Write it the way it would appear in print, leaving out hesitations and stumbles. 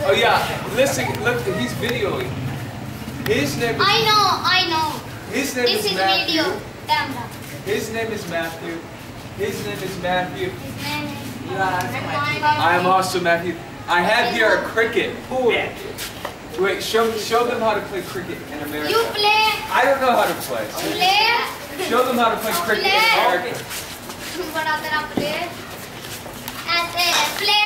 Oh yeah, listen, look, he's videoing. His name is... I know. His name This is is Matthew. video camera. His name is Matthew. His name is Matthew. His name is... I am also Matthew. I have here a cricket. Wait, show them how to play cricket in America. You play. I don't know how to play. Play. Show them how to play cricket in America. बड़ा तेरा play. ऐसे play.